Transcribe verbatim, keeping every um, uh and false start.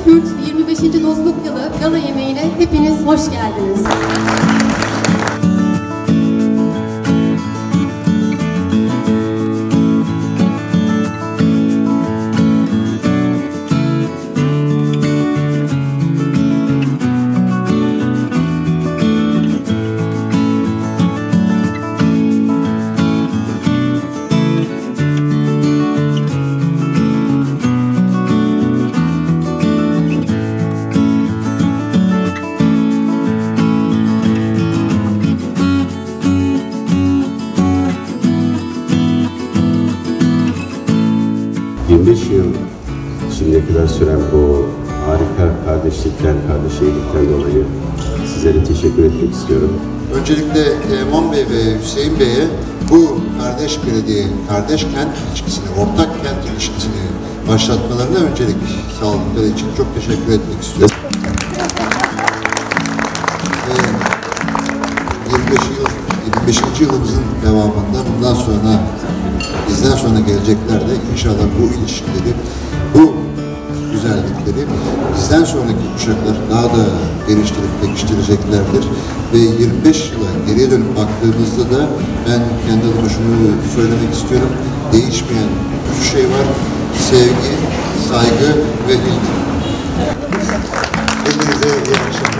Özkürt yirmi beşinci Dostluk Yılı gala yemeğine hepiniz hoş geldiniz. yirmi beş yıl şimdiye kadar süren bu harika kardeşlikten, kardeş evlilikten dolayı sizlere teşekkür etmek istiyorum. Öncelikle Teğmen Bey ve Hüseyin Bey'e bu kardeş belediye, kardeş kent ilişkisini, ortak kent ilişkisini başlatmalarına öncelik sağladıkları için çok teşekkür etmek istiyorum. Ve yirmi beş yıl, yirmi beşinci yılımızın devamında bundan sonra bizden sonra gelecekler de inşallah bu ilişkileri, bu güzellikleri bizden sonraki kuşaklar daha da geliştirip pekiştireceklerdir. Ve yirmi beş yıla geriye dönüp baktığımızda da ben kendi adıma şunu söylemek istiyorum. Değişmeyen üç şey var. Sevgi, saygı ve ilgi. Hepinize iyi akşamlar.